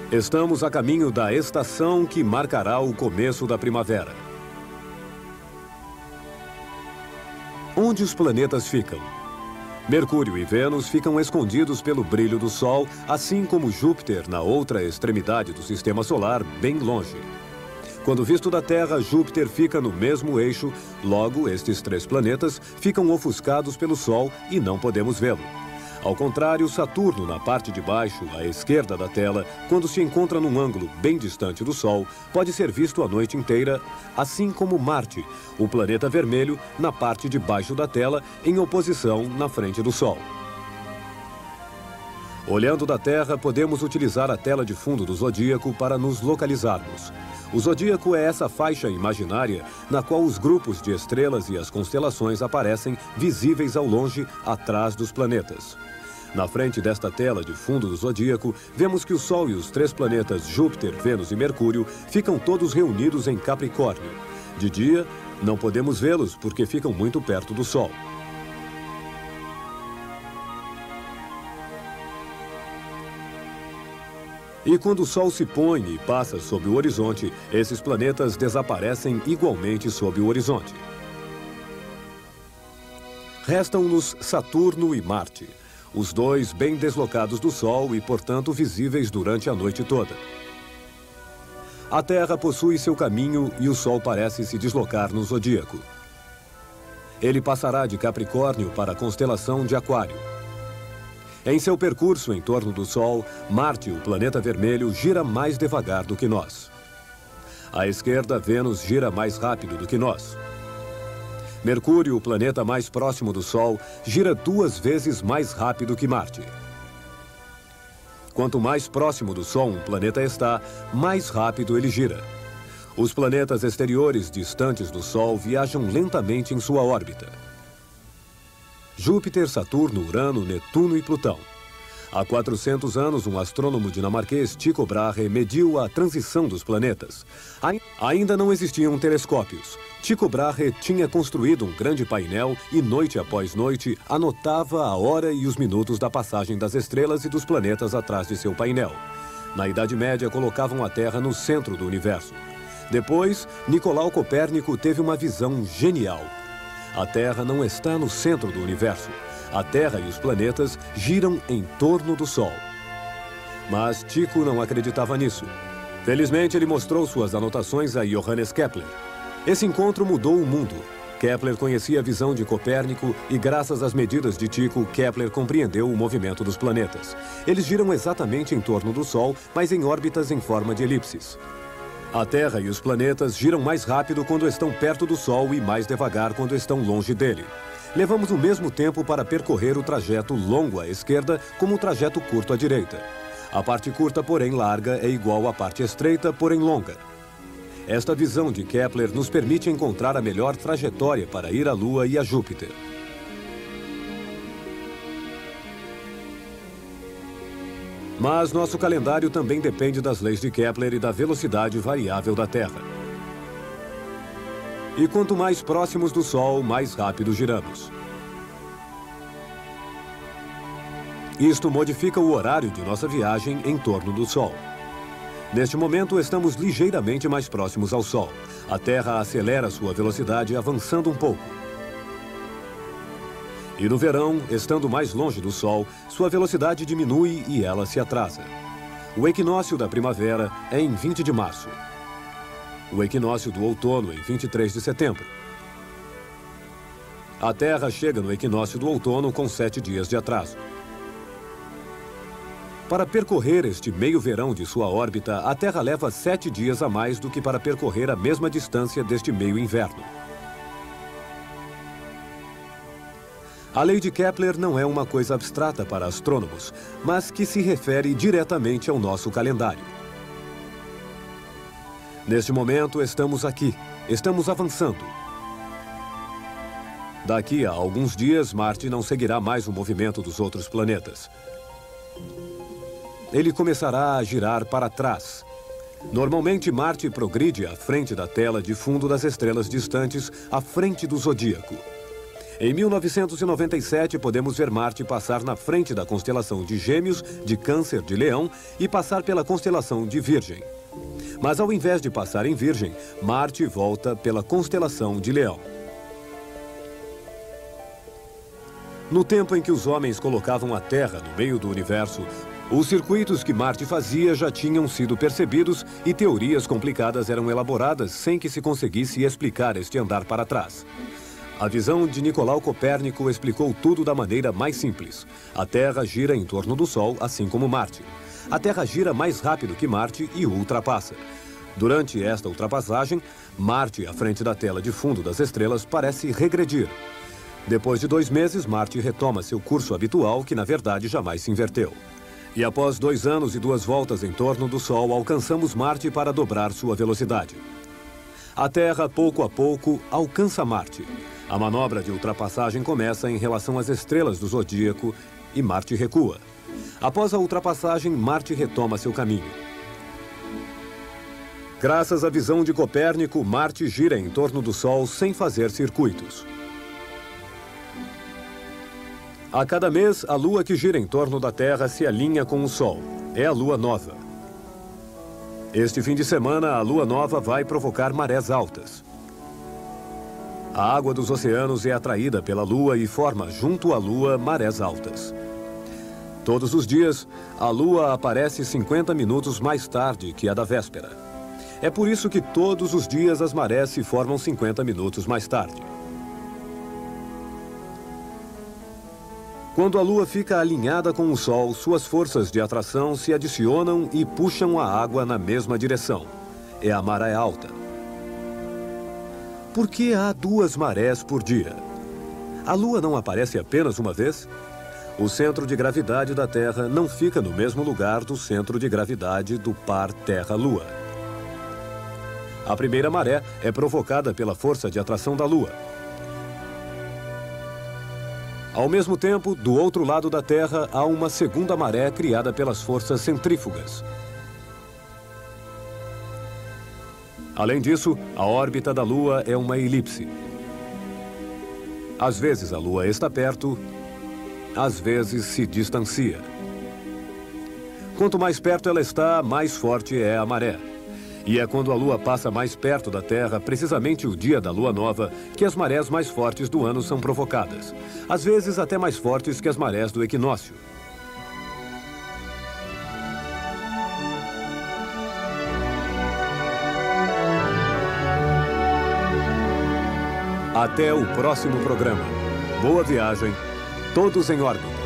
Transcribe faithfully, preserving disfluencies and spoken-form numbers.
Estamos a caminho da estação que marcará o começo da primavera. Onde os planetas ficam? Mercúrio e Vênus ficam escondidos pelo brilho do Sol, assim como Júpiter na outra extremidade do Sistema Solar, bem longe. Quando visto da Terra, Júpiter fica no mesmo eixo, logo estes três planetas ficam ofuscados pelo Sol e não podemos vê-lo. Ao contrário, Saturno, na parte de baixo, à esquerda da tela, quando se encontra num ângulo bem distante do Sol, pode ser visto a noite inteira, assim como Marte, o planeta vermelho, na parte de baixo da tela, em oposição na frente do Sol. Olhando da Terra, podemos utilizar a tela de fundo do zodíaco para nos localizarmos. O zodíaco é essa faixa imaginária na qual os grupos de estrelas e as constelações aparecem visíveis ao longe, atrás dos planetas. Na frente desta tela de fundo do zodíaco, vemos que o Sol e os três planetas Júpiter, Vênus e Mercúrio ficam todos reunidos em Capricórnio. De dia, não podemos vê-los porque ficam muito perto do Sol. E quando o Sol se põe e passa sob o horizonte, esses planetas desaparecem igualmente sob o horizonte. Restam-nos Saturno e Marte, os dois bem deslocados do Sol e, portanto, visíveis durante a noite toda. A Terra possui seu caminho e o Sol parece se deslocar no zodíaco. Ele passará de Capricórnio para a constelação de Aquário. Em seu percurso em torno do Sol, Marte, o planeta vermelho, gira mais devagar do que nós. À esquerda, Vênus gira mais rápido do que nós. Mercúrio, o planeta mais próximo do Sol, gira duas vezes mais rápido que Marte. Quanto mais próximo do Sol um planeta está, mais rápido ele gira. Os planetas exteriores distantes do Sol viajam lentamente em sua órbita. Júpiter, Saturno, Urano, Netuno e Plutão. Há quatrocentos anos, um astrônomo dinamarquês, Tycho Brahe, mediu a transição dos planetas. Ainda não existiam telescópios. Tycho Brahe tinha construído um grande painel e, noite após noite, anotava a hora e os minutos da passagem das estrelas e dos planetas atrás de seu painel. Na Idade Média, colocavam a Terra no centro do universo. Depois, Nicolau Copérnico teve uma visão genial. A Terra não está no centro do universo. A Terra e os planetas giram em torno do Sol. Mas Tycho não acreditava nisso. Felizmente, ele mostrou suas anotações a Johannes Kepler. Esse encontro mudou o mundo. Kepler conhecia a visão de Copérnico e, graças às medidas de Tycho, Kepler compreendeu o movimento dos planetas. Eles giram exatamente em torno do Sol, mas em órbitas em forma de elipses. A Terra e os planetas giram mais rápido quando estão perto do Sol e mais devagar quando estão longe dele. Levamos o mesmo tempo para percorrer o trajeto longo à esquerda como o trajeto curto à direita. A parte curta, porém larga, é igual à parte estreita, porém longa. Esta visão de Kepler nos permite encontrar a melhor trajetória para ir à Lua e a Júpiter. Mas nosso calendário também depende das leis de Kepler e da velocidade variável da Terra. E quanto mais próximos do Sol, mais rápido giramos. Isto modifica o horário de nossa viagem em torno do Sol. Neste momento, estamos ligeiramente mais próximos ao Sol. A Terra acelera sua velocidade, avançando um pouco. E no verão, estando mais longe do Sol, sua velocidade diminui e ela se atrasa. O equinócio da primavera é em vinte de março. O equinócio do outono em vinte e três de setembro. A Terra chega no equinócio do outono com sete dias de atraso. Para percorrer este meio-verão de sua órbita, a Terra leva sete dias a mais do que para percorrer a mesma distância deste meio-inverno. A lei de Kepler não é uma coisa abstrata para astrônomos, mas que se refere diretamente ao nosso calendário. Neste momento, estamos aqui. Estamos avançando. Daqui a alguns dias, Marte não seguirá mais o movimento dos outros planetas. Ele começará a girar para trás. Normalmente, Marte progride à frente da tela de fundo das estrelas distantes, à frente do zodíaco. Em mil novecentos e noventa e sete, podemos ver Marte passar na frente da constelação de Gêmeos, de Câncer, de Leão e passar pela constelação de Virgem. Mas ao invés de passar em Virgem, Marte volta pela constelação de Leão. No tempo em que os homens colocavam a Terra no meio do universo, os circuitos que Marte fazia já tinham sido percebidos e teorias complicadas eram elaboradas sem que se conseguisse explicar este andar para trás. A visão de Nicolau Copérnico explicou tudo da maneira mais simples. A Terra gira em torno do Sol, assim como Marte. A Terra gira mais rápido que Marte e o ultrapassa. Durante esta ultrapassagem, Marte, à frente da tela de fundo das estrelas, parece regredir. Depois de dois meses, Marte retoma seu curso habitual, que na verdade jamais se inverteu. E após dois anos e duas voltas em torno do Sol, alcançamos Marte para dobrar sua velocidade. A Terra, pouco a pouco, alcança Marte. A manobra de ultrapassagem começa em relação às estrelas do zodíaco e Marte recua. Após a ultrapassagem, Marte retoma seu caminho. Graças à visão de Copérnico, Marte gira em torno do Sol sem fazer circuitos. A cada mês, a Lua que gira em torno da Terra se alinha com o Sol. É a Lua Nova. Este fim de semana, a Lua Nova vai provocar marés altas. A água dos oceanos é atraída pela Lua e forma, junto à Lua, marés altas. Todos os dias, a Lua aparece cinquenta minutos mais tarde que a da véspera. É por isso que todos os dias as marés se formam cinquenta minutos mais tarde. Quando a Lua fica alinhada com o Sol, suas forças de atração se adicionam e puxam a água na mesma direção. É a maré alta. Por que há duas marés por dia? A Lua não aparece apenas uma vez? O centro de gravidade da Terra não fica no mesmo lugar do centro de gravidade do par Terra-Lua. A primeira maré é provocada pela força de atração da Lua. Ao mesmo tempo, do outro lado da Terra, há uma segunda maré criada pelas forças centrífugas. Além disso, a órbita da Lua é uma elipse. Às vezes a Lua está perto, às vezes se distancia. Quanto mais perto ela está, mais forte é a maré. E é quando a Lua passa mais perto da Terra, precisamente o dia da Lua Nova, que as marés mais fortes do ano são provocadas. Às vezes até mais fortes que as marés do equinócio. Até o próximo programa. Boa viagem, todos em órbita.